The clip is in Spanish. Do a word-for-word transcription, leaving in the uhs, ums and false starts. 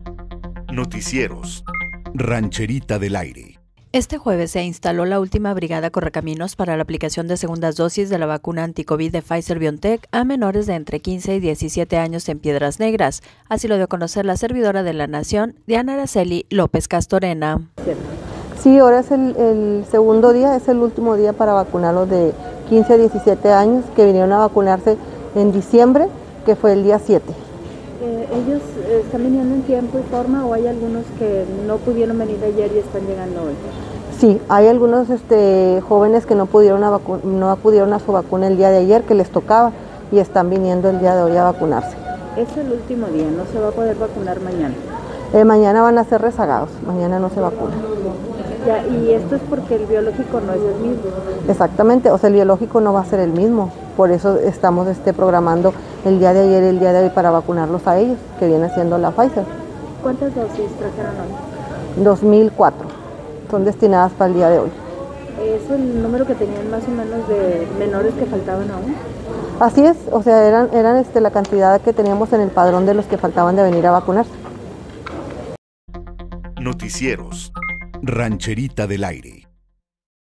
Noticieros. Rancherita del Aire. Este jueves se instaló la última brigada Correcaminos para la aplicación de segundas dosis de la vacuna anti-COVID de Pfizer-BioNTech a menores de entre quince y diecisiete años en Piedras Negras. Así lo dio a conocer la servidora de la Nación, Diana Araceli López Castorena. Sí, ahora es el, el segundo día, es el último día para vacunarlos de quince a diecisiete años que vinieron a vacunarse en diciembre, que fue el día siete. Eh, ¿Ellos eh, están viniendo en tiempo y forma o hay algunos que no pudieron venir ayer y están llegando hoy? Sí, hay algunos este, jóvenes que no pudieron, a vacu no acudieron a su vacuna el día de ayer, que les tocaba, y están viniendo el día de hoy a vacunarse. Es el último día, no se va a poder vacunar mañana. Eh, mañana van a ser rezagados, mañana no se vacuna. Ya, y esto es porque el biológico no es el mismo. Exactamente, o sea, el biológico no va a ser el mismo, por eso estamos este, programando el día de ayer y el día de hoy para vacunarlos a ellos, que viene siendo la Pfizer. ¿Cuántas dosis trajeron hoy? dos mil cuatro, son destinadas para el día de hoy. ¿Es el número que tenían más o menos de menores que faltaban aún? Así es, o sea, eran, eran este, la cantidad que teníamos en el padrón de los que faltaban de venir a vacunarse. Noticieros. Rancherita del Aire.